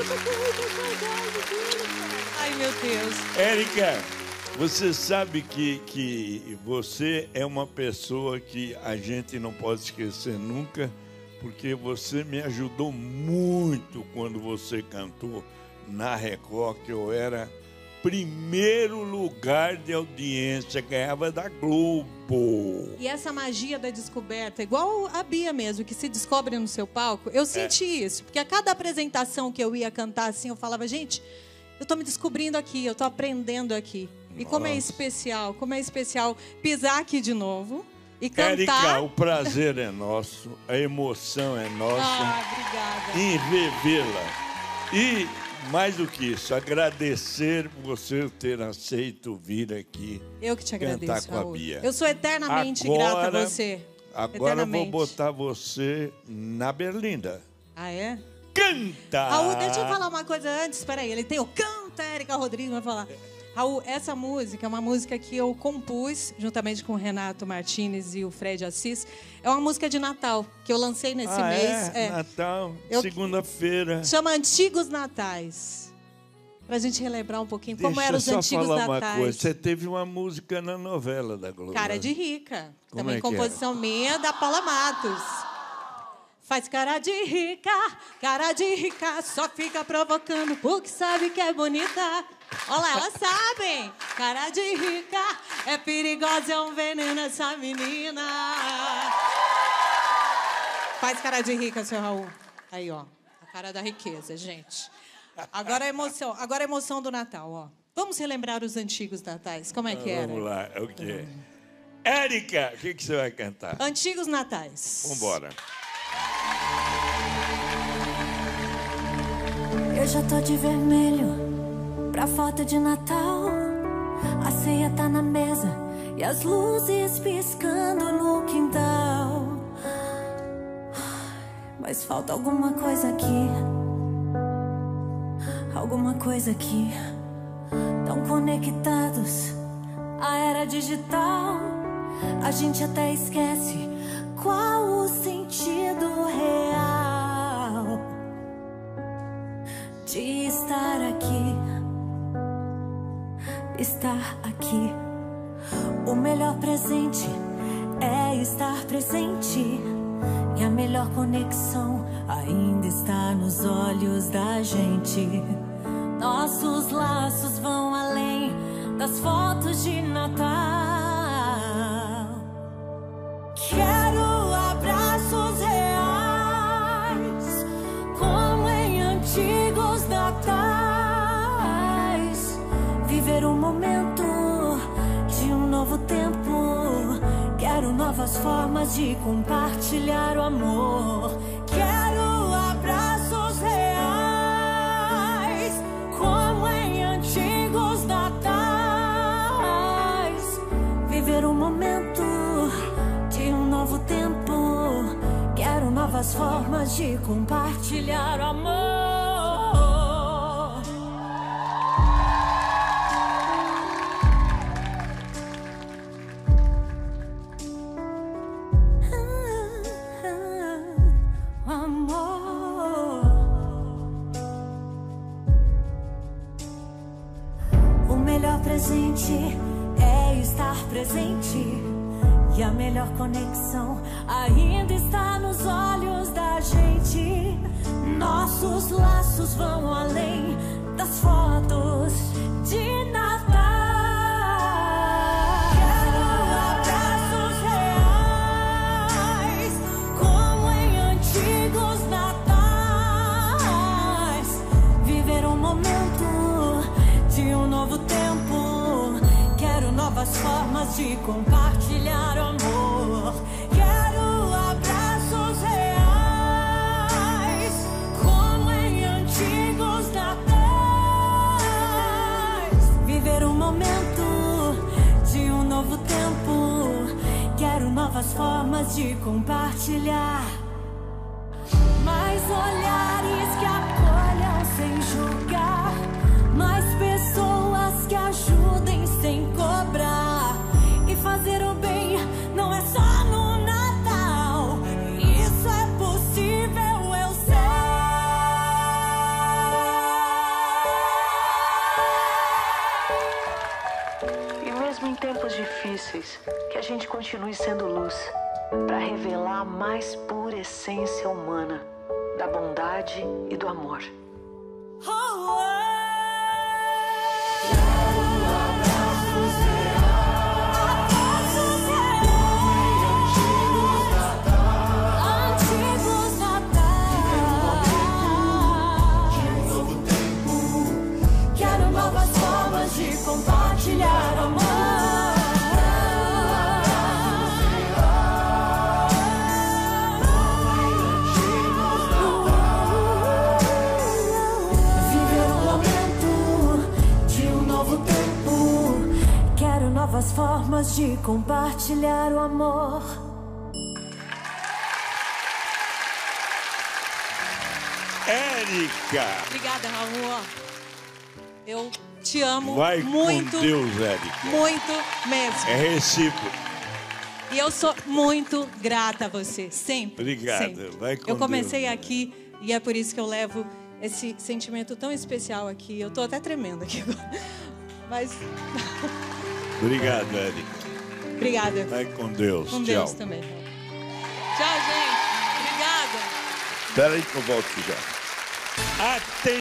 Ai, meu Deus. Érica, você sabe que você é uma pessoa que a gente não pode esquecer nunca, porque você me ajudou muito quando você cantou na Record, que eu era primeiro lugar de audiência, ganhava da Globo. E essa magia da descoberta, igual a Bia mesmo, que se descobre no seu palco, eu senti isso. Porque a cada apresentação que eu ia cantar assim, eu falava, gente, eu tô me descobrindo aqui, eu tô aprendendo aqui. E como é especial pisar aqui de novo e cantar. Érica, o prazer é nosso, a emoção é nossa. Obrigada. Em revê-la. E, mais do que isso, agradecer você ter aceito vir aqui. Eu que te agradeço, cantar com Raul. a Bia. Eu sou eternamente grata a você. Agora eu vou botar você na berlinda. Ah, é? Canta! Raul, deixa eu falar uma coisa antes. Espera aí, ele tem o Canta, Érica Rodrigues vai falar. Raul, essa música é uma música que eu compus juntamente com o Renato Martins e o Fred Assis. É uma música de Natal, que eu lancei nesse mês. Natal, segunda-feira. Chama Antigos Natais. Pra gente relembrar um pouquinho como eram os antigos Natais. Deixa eu só falar uma coisa. Você teve uma música na novela da Globo. Cara de Rica. Como também é que composição minha, da Paula Matos. Faz cara de rica, só fica provocando porque sabe que é bonita. Olha lá, elas sabem. Cara de rica, é perigosa, é um veneno essa menina. Faz cara de rica, seu Raul. Aí, ó, a cara da riqueza, gente. Agora a emoção do Natal, ó. Vamos relembrar os antigos natais, como é que era? Vamos lá, é o quê? Érica, o que você vai cantar? Antigos natais. Vambora. Eu já tô de vermelho pra foto de Natal. A ceia tá na mesa e as luzes piscando no quintal. Mas falta alguma coisa aqui. Alguma coisa aqui. Tão conectados à era digital. A gente até esquece qual o sentido real de estar aqui. Estar aqui. O melhor presente é estar presente. E a melhor conexão ainda está nos olhos da gente. Nossos laços vão além das fotos de Natal. Quero abraços reais, como em antigos natais. Viver um momento de um novo tempo. Quero novas formas de compartilhar o amor. Quero abraços reais, como em antigos natais. Viver um momento de um novo tempo. Quero novas formas de compartilhar o amor. Presente é estar presente. E a melhor conexão ainda está nos olhos da gente. Nossos laços vão além das fotos de Natal. Quero abraços reais, como em antigos natais. Viver um momento de um novo tempo. Quero novas formas de compartilhar o amor. Quero abraços reais, como em antigos natais. Viver um momento de um novo tempo. Quero novas formas de compartilhar. Mais olhares que acolham sem julgar. Mais pessoas que ajudem sem cobrar. E fazer o bem não é só no Natal. Isso é possível, eu sei. continue sendo luz para revelar a mais pura essência humana da bondade e do amor. Quero novas formas de compartilhar amor. Novas formas de compartilhar o amor. Érica! Obrigada, Raul. Eu te amo Vai muito. com Deus, Érica. Muito mesmo. É recíproco. E eu sou muito grata a você, sempre. Obrigado. Sempre. Vai com Eu comecei Deus, aqui e é por isso que eu levo esse sentimento tão especial aqui. Eu tô até tremendo aqui agora. Mas... Obrigado, Érica. Obrigada. Vai com Deus. Com Tchau. Deus também. Tchau, gente. Obrigada. Espera aí que eu volto já.